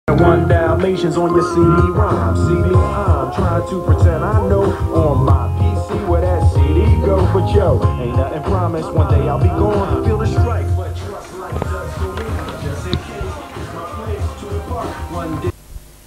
One Dalmatians on your CD-ROM. CD, I'm trying to pretend I know on my PC where that CD go. But yo, ain't nothing promised. One day I'll be gone. Feel the strike, but trust like does for me. Just in case, it's my place to depart. One day.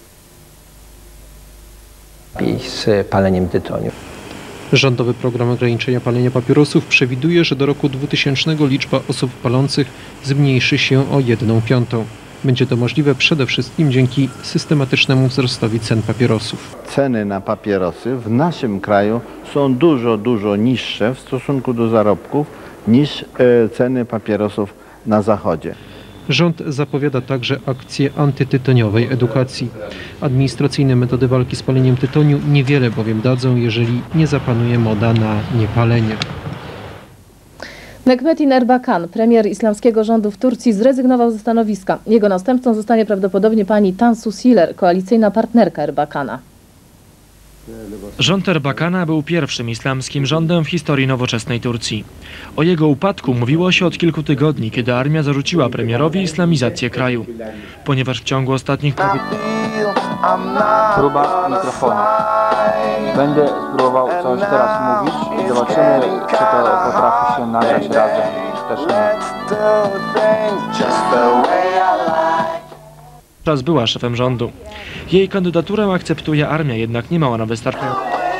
I z paleniem tytoniu. Rządowy program ograniczenia palenia papierosów przewiduje, że do roku 2000 liczba osób palących zmniejszy się o 1/5. Będzie to możliwe przede wszystkim dzięki systematycznemu wzrostowi cen papierosów. Ceny na papierosy w naszym kraju są dużo niższe w stosunku do zarobków niż ceny papierosów na zachodzie. Rząd zapowiada także akcję antytytoniowej edukacji. Administracyjne metody walki z paleniem tytoniu niewiele bowiem dadzą, jeżeli nie zapanuje moda na niepalenie. Nekmettin Erbakan, premier islamskiego rządu w Turcji, zrezygnował ze stanowiska. Jego następcą zostanie prawdopodobnie pani Tansu Çiller, koalicyjna partnerka Erbakana. Rząd Erbakana był pierwszym islamskim rządem w historii nowoczesnej Turcji. O jego upadku mówiło się od kilku tygodni, kiedy armia zarzuciła premierowi islamizację kraju. Ponieważ w ciągu ostatnich prawie... Próba mikrofonu. Będę spróbował coś teraz mówić i zobaczymy, czy to potrafi się nagrać razem, czy też nie. Teraz była szefem rządu. Jej kandydaturę akceptuje armia, jednak nie ma ona wystarczająco.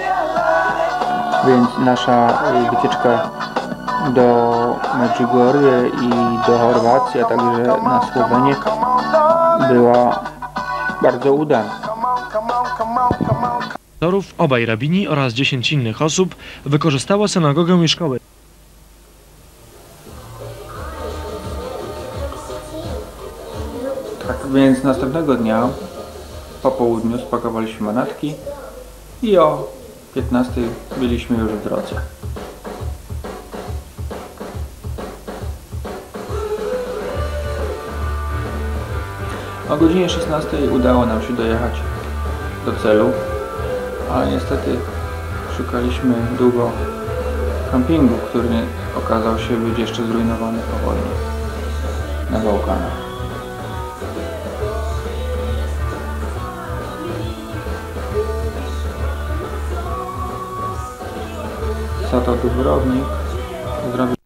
Więc nasza wycieczka do Medjugorje i do Chorwacji, a także na Słowenię była bardzo udana. Obaj rabini oraz 10 innych osób wykorzystało synagogę i szkoły. Tak więc następnego dnia po południu spakowaliśmy manatki i o 15 byliśmy już w drodze. O godzinie 16 udało nam się dojechać do celu, ale niestety szukaliśmy długo kampingu, który okazał się być jeszcze zrujnowany po wojnie na Bałkanach. Za to Dubrownik zrobił